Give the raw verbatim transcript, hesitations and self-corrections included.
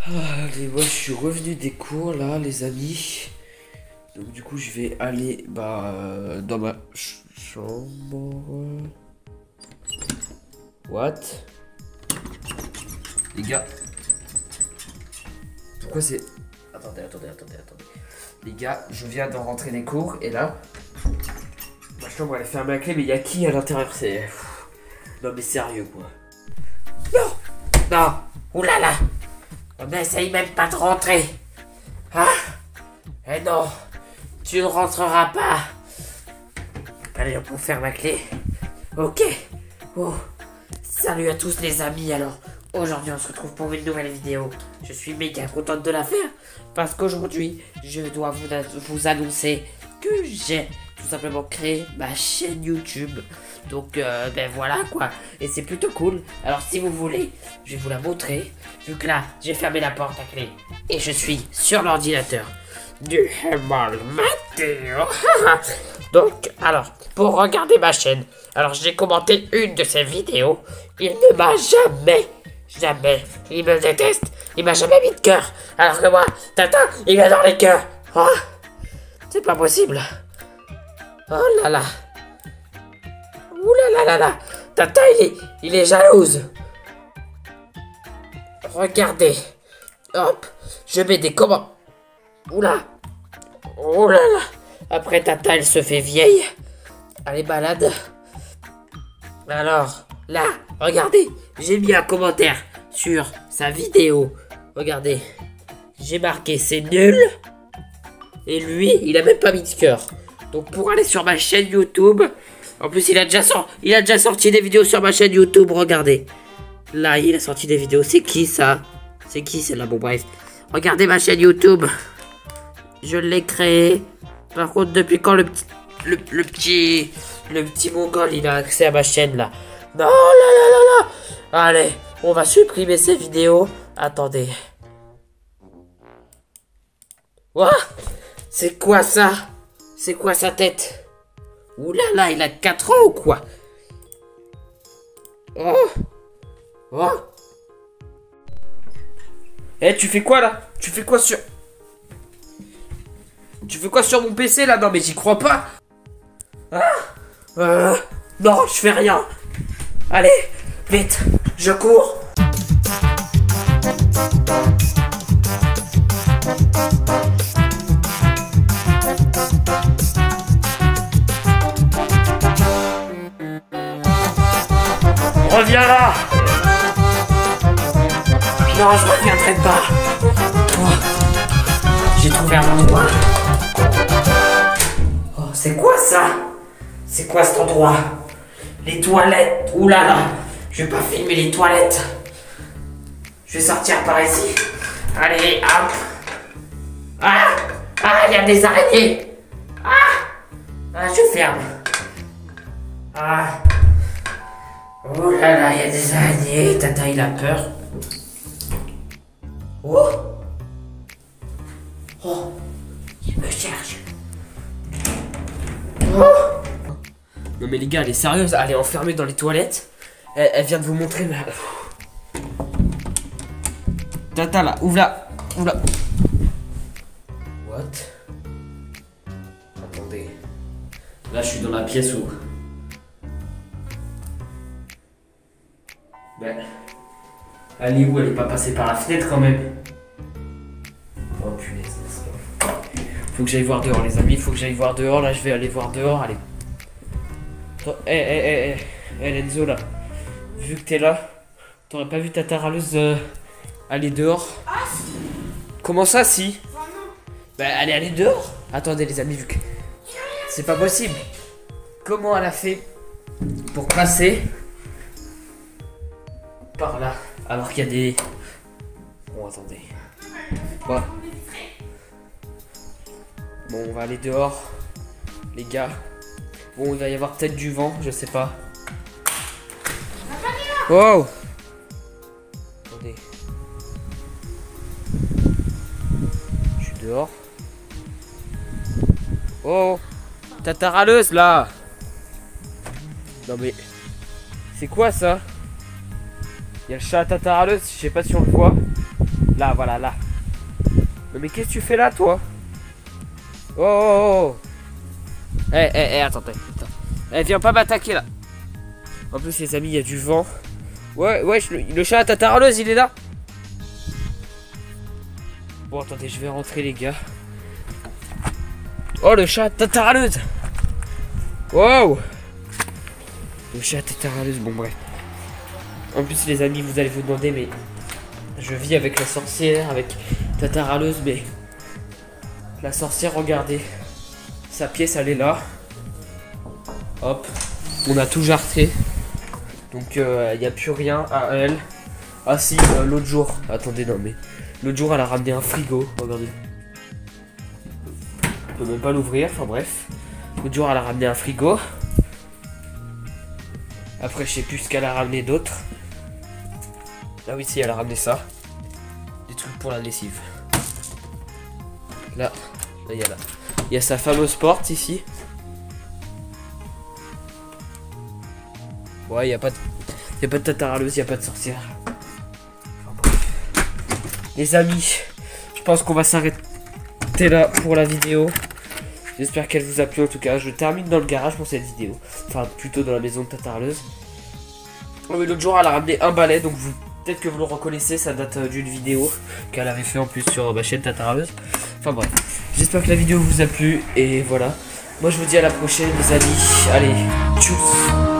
Ah, allez, moi je suis revenu des cours là, les amis. Donc du coup je vais aller bah euh, dans ma ch chambre. What? Les gars. Pourquoi c'est... Attendez, attendez, attendez, attendez. Les gars, je viens de rentrer des cours et là... Ma chambre elle est fermée à clé, mais il y a qui à l'intérieur? C'est... Non mais sérieux quoi. Non. Non. Oulala. On n'essaye même pas de rentrer. Hein? Eh non. Tu ne rentreras pas. Allez, on peut faire ma clé. Ok. Oh. Salut à tous les amis. Alors, aujourd'hui on se retrouve pour une nouvelle vidéo. Je suis méga contente de la faire. Parce qu'aujourd'hui, je dois vous, vous annoncer que j'ai tout simplement créé ma chaîne YouTube. Donc euh, ben voilà quoi. Et c'est plutôt cool. Alors si vous voulez, je vais vous la montrer. Vu que là, j'ai fermé la porte à clé. Et je suis sur l'ordinateur du Hemal Mathéo. Donc, alors, pour regarder ma chaîne, alors j'ai commenté une de ses vidéos. Il ne m'a jamais, jamais, il me déteste. Il m'a jamais mis de cœur. Alors que moi, Tata, il adore les cœurs. Oh, c'est pas possible. Oh là là. Ouh là là là là. Tata, il est, il est jalouse. Regardez. Hop, je mets des commandes. Oula. Oh là là. Après, Tata, elle se fait vieille. Elle est malade. Alors, là, regardez. J'ai mis un commentaire sur sa vidéo. Regardez. J'ai marqué c'est nul. Et lui, il a même pas mis de cœur. Donc, pour aller sur ma chaîne YouTube... En plus, il a, déjà sorti, il a déjà sorti des vidéos sur ma chaîne YouTube, regardez. Là, il a sorti des vidéos. C'est qui, ça? C'est qui, celle-là? Bon, bref. Regardez ma chaîne YouTube. Je l'ai créée. Par contre, depuis quand le petit... Le, le petit... Le petit mongol, il a accès à ma chaîne, là? Non, là, là, là, là. Allez, on va supprimer ces vidéos. Attendez. Ouah. C'est quoi, ça? C'est quoi sa tête? Ouh là là, il a quatre ans ou quoi? Oh. Oh. Eh, hey, tu fais quoi là? Tu fais quoi sur... Tu fais quoi sur mon P C là? Non mais j'y crois pas. Ah. Euh, non, je fais rien. Allez, vite, je cours. Reviens là. Non, je reviendrai pas. Oh. J'ai trouvé un endroit. Oh, c'est quoi ça? C'est quoi cet endroit? Les toilettes. Ouh là là. Je vais pas filmer les toilettes. Je vais sortir par ici. Allez, hop. Ah. Ah, il y a des araignées. Ah. Ah, je ferme. Ah. Oh là là, il y a des araignées. Tata, il a peur. Oh. Oh. Il me cherche. Oh. Non mais les gars, elle est sérieuse. Elle est enfermée dans les toilettes. Elle, elle vient de vous montrer. Mais... Tata là, ouvre là. Ouvre là. What? Attendez. Là, je suis dans la pièce où... Ben, elle est où? Elle est pas passée par la fenêtre quand même. Oh punaise, faut que j'aille voir dehors les amis, faut que j'aille voir dehors. Là je vais aller voir dehors, allez. Eh eh eh eh Lenzo là, vu que t'es là, t'aurais pas vu Tata râleuse euh, aller dehors? Ah si. Comment ça si? Oh non. Bah allez aller dehors. Attendez les amis, vu que c'est pas possible. Comment elle a fait pour passer par là, alors qu'il y a des... Bon, attendez. Bon. Bon, on va aller dehors, les gars. Bon, il va y avoir peut-être du vent, je sais pas. Wow. Attendez. Je suis dehors. Oh, Tata râleuse, là. Non mais... C'est quoi, ça? Il y a le chat à Tata râleuse, je sais pas si on le voit. Là, voilà, là. Mais qu'est-ce que tu fais là, toi? Oh, oh, oh. Eh, eh, eh, attends, attends. Eh, viens pas m'attaquer, là. En plus, les amis, il y a du vent. Ouais, ouais, le, le chat à tata râleuse, il est là. Bon, attendez, je vais rentrer, les gars. Oh, le chat à tata râleuse. Wow. Le chat à tata râleuse, bon, bref. En plus, les amis, vous allez vous demander, mais... Je vis avec la sorcière, avec tata râleuse, mais... La sorcière, regardez. Sa pièce, elle est là. Hop. On a tout jarté. Donc, il euh, n'y a plus rien à elle. Ah si, euh, l'autre jour. Attendez, non, mais... L'autre jour, elle a ramené un frigo. Regardez. On peut même pas l'ouvrir, enfin bref. L'autre jour, elle a ramené un frigo. Après, je sais plus ce qu'elle a ramené d'autre. Ah oui, si, elle a ramené ça. Des trucs pour la lessive. Là, là, il y a là. Il y a sa fameuse porte ici. Ouais, il n'y a pas de... Il n'y a pas de tata râleuse, il n'y a pas de sorcière. Enfin, bref. Les amis, je pense qu'on va s'arrêter là pour la vidéo. J'espère qu'elle vous a plu en tout cas. Je termine dans le garage pour cette vidéo. Enfin, plutôt dans la maison de tata râleuse. Oh, mais l'autre jour, elle a ramené un balai, donc vous... Peut-être que vous le reconnaissez, ça date d'une vidéo qu'elle avait fait en plus sur ma chaîne Tata Râleuse. Enfin bref, j'espère que la vidéo vous a plu et voilà. Moi je vous dis à la prochaine les amis. Allez, tchuss.